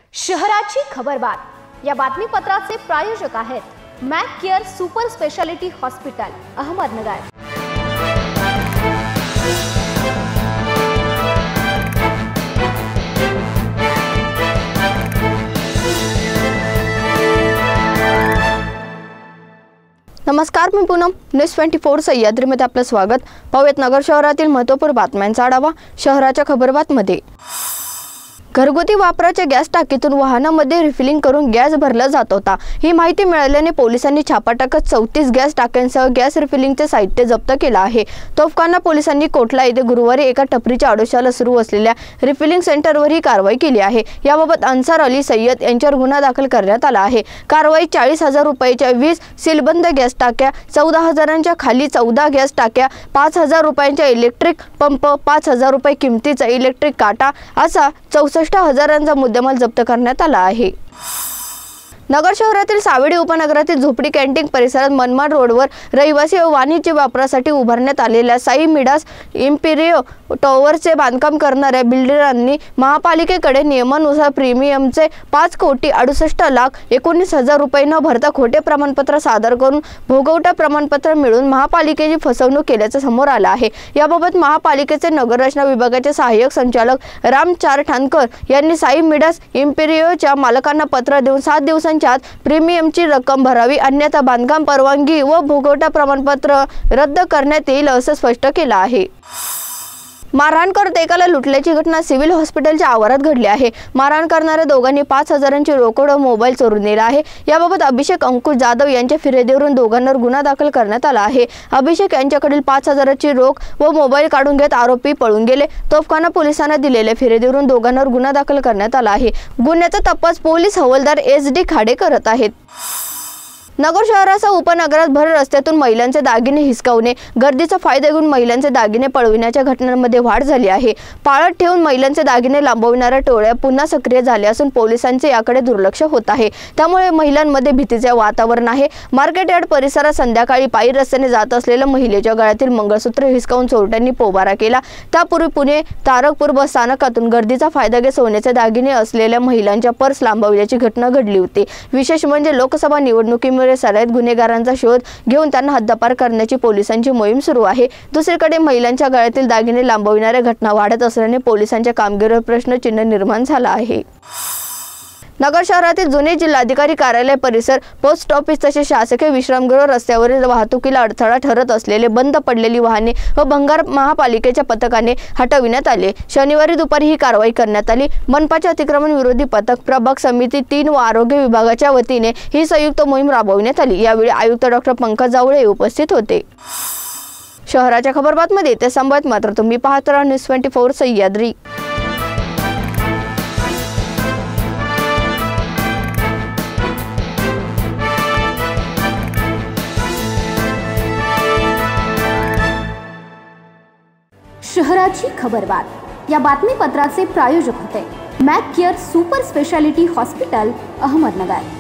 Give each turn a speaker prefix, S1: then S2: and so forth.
S1: शहराची खबरबात या बातमीपत्राचे प्रायोजक आहेत Mac care super speciality hospital Ahmednagar. नमस्कार, मी पूनम न्यूज 24 सह्याद्रीमध्ये आपलं स्वागत। पाहूयात नगर शहरातील महत्त्वपूर्ण बातम्यांचा आढावा। शहराच्या खबरबातमध्ये घरगुती वापराच्या गॅस टाकीतून वाहनामध्ये रिफिलिंग करून गॅस भरला जात होता। ही माहिती मिळाल्याने पोलिसांनी छापा टाकत 34 गॅस टाक्यांसह गॅस रिफिलिंगचे साहित्य जप्त केले आहे। तोफखाना पोलिसांनी कोटला येथे गुरुवारी एका टपरीच्या आडोशाला सुरू असलेल्या रिफिलिंग सेंटरवर ही कारवाई केली आहे। याबाबत अन्सार अली सय्यद यांच्यावर गुन्हा दाखल करण्यात आला आहे। कारवाई 40,000 रुपयांच्या 20 सीलबंद गॅस टाक्या, 14,000च्या खाली 14 गॅस टाक्या, 5,000 रुपयांच्या इलेक्ट्रिक पंप, 5,000 रुपये किमतीचा इलेक्ट्रिक काटा असा 64,000चा मुद्देमाल जप्त करण्यात आला आहे। नगर शहरातील सावेडी उपनगरातील झोपडी कॅन्टीन परिसरात मनमाड रोडवर रहिवासी व वाणिज्य वापरासाठी उभारण्यात आलेल्या साई मिडास इम्पेरियो टॉवरचे बांधकाम करणाऱ्या बिल्डरांनी महापालिकेकडे नियमानुसार प्रीमियमचे 5,68,19,000 रुपये न भरता खोटे प्रमाणपत्र सादर करून भोगवटा प्रमाणपत्र मिळून महापालिकेची फसवणूक केल्याचं समोर आलं आहे। याबाबत महापालिकेचे नगररचना विभागाचे सहाय्यक संचालक राम चारठाणकर यांनी साई मिडास इम्पेरियोच्या मालकांना पत्र देऊन 7 दिवसांच्या आत प्रीमियमची रक्कम भरावी, अन्यथा बांधकाम परवानगी व भोगवटा प्रमाणपत्र रद्द करण्यात येईल असं स्पष्ट केलं आहे। मारहाण करत एकाला लुटल्याची घटना सिव्हिल हॉस्पिटलच्या आवारात घडली आहे। मारहाण करणाऱ्या दोघांनी 5,000ची रोकड व मोबाईल चोरून नेला आहे। याबाबत अभिषेक अंकुश जाधव यांच्या फिर्यादीवरून दोघांवर गुन्हा दाखल करण्यात आला आहे। अभिषेक यांच्याकडील 5,000ची रोख व मोबाईल काढून घेत आरोपी पळून गेले। तोफखाना पोलिसांना दिलेल्या फिर्यादीवरून दोघांवर गुन्हा दाखल करण्यात आला आहे। गुन्ह्याचा तपास पोलीस हवालदार SD खाडे करत आहेत। नगर शहरासह उपनगरात भर रस्त्यातून महिलांचे दागिने हिसकावणे, गर्दीचा फायदा घेऊन महिलांचे दागिने पळविण्याच्या घटनांमध्ये वाढ झाली आहे। पाळत ठेवून महिलांचे दागिने लांबविणाऱ्या टोळ्या पुन्हा सक्रिय झाल्या असून पोलिसांचे याकडे दुर्लक्ष होत आहे। त्यामुळे महिलांमध्ये भीतीचे वातावरण आहे। मार्केट यार्ड परिसरात संध्याकाळी पायी रस्त्याने जात असलेल्या महिलेच्या गळ्यातील मंगळसूत्र हिसकावून चोरट्यांनी पोबारा केला। त्यापूर्वी पुणे तारकपूर बस स्थानकातून गर्दीचा फायदा घेत सोन्याचे दागिने असलेल्या महिलांच्या पर्स लांबविल्याची घटना घडली होती। विशेष म्हणजे लोकसभा निवडणुकीमुळे सराईत गुन्हेगारांचा शोध घेऊन त्यांना हद्दपार करण्याची पोलिसांची मोहीम सुरू आहे। दुसरीकडे महिलांच्या गळ्यातील दागिने लांबविणाऱ्या घटना वाढत असल्याने पोलिसांच्या कामगिरीवर प्रश्नचिन्ह निर्माण झाला आहे। नगर शहरातील जुने जिल्हाधिकारी कार्यालय परिसर, पोस्ट ऑफिस तसेच शासकीय विश्रामगृह रस्त्यावरील वाहतुकीला अडथळा ठरत असलेले बंद पडलेली वाहने व भंगार महापालिकेच्या पथकाने हटविण्यात आले। शनिवारी दुपारी ही कारवाई करण्यात आली। मनपाचे अतिक्रमण विरोधी पथक, प्रभाग समिती 3 व आरोग्य विभागाच्या वतीने ही संयुक्त मोहीम राबविण्यात आली। यावेळी आयुक्त डॉ. पंकज जावळे उपस्थित होते। शहराच्या खबरबातमध्ये ते संवाद मात्र तुम्ही पाहत राहा न्यूज 24 सह्याद्री। शहराची खबरबात या बातमीपत्राचे प्रायोजक होते Mac care super speciality hospital Ahmednagar.